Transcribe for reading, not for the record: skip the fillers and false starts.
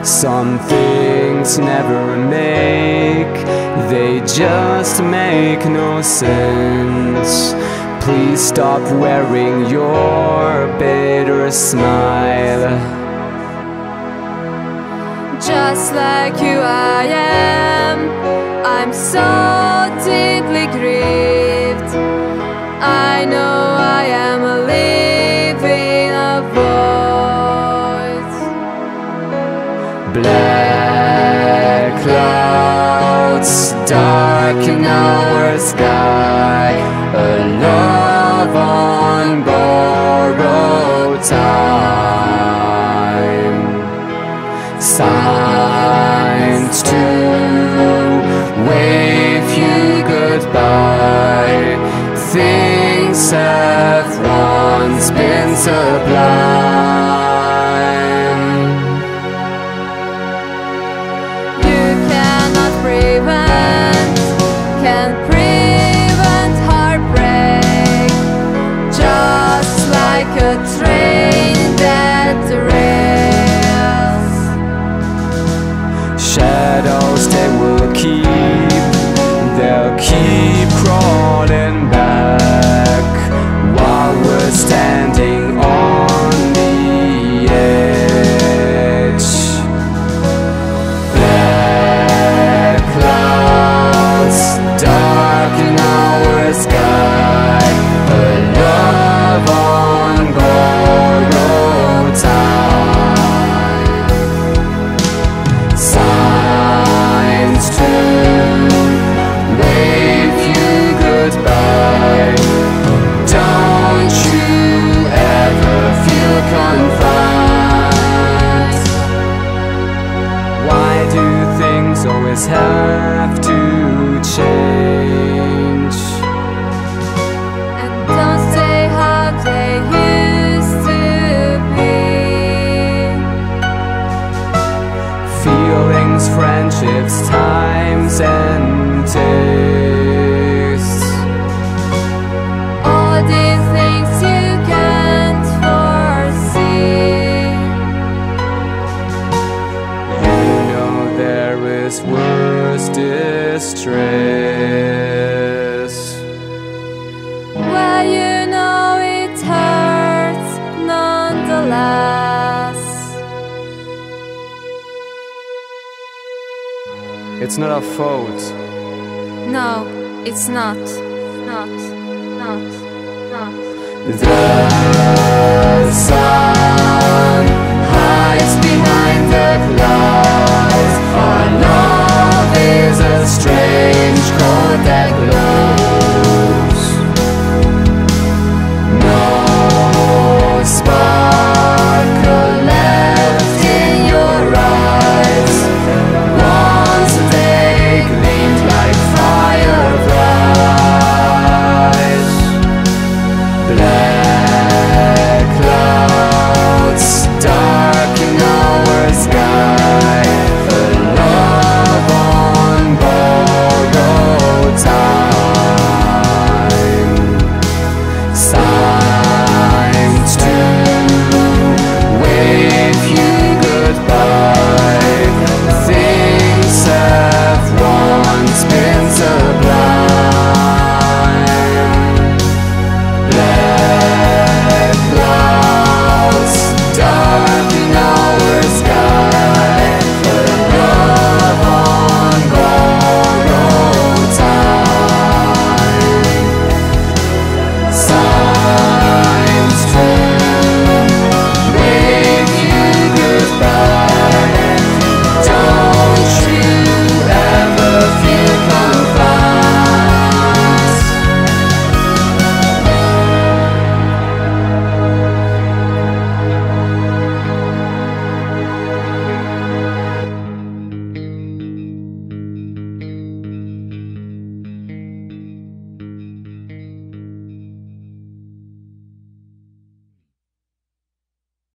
Some things never make, they just make no sense. Please stop wearing your bitter smile. Just like you I am, I'm so deeply grieved. I know I am living a void. Black clouds darken our sky, a love on borrowed time. Signs to wave you goodbye. Things have once been sublime. You cannot prevent, can't prevent heartbreak. Just like a train that derails. Shadows they will keep, they'll keep crawling back while we're standing on the edge. Black clouds darken our sky, a love on borrowed time. Signs to wave you goodbye. Don't you ever feel confined? Why do things always have to change? And don't stay how they used to be. Feelings, friendships, times and tastes. All these things you can't foresee. You know there is worse distress. Well, you know it hurts nonetheless. It's not our fault. No, it's not. Not. The sun hides behind the clouds. Our love is a stray.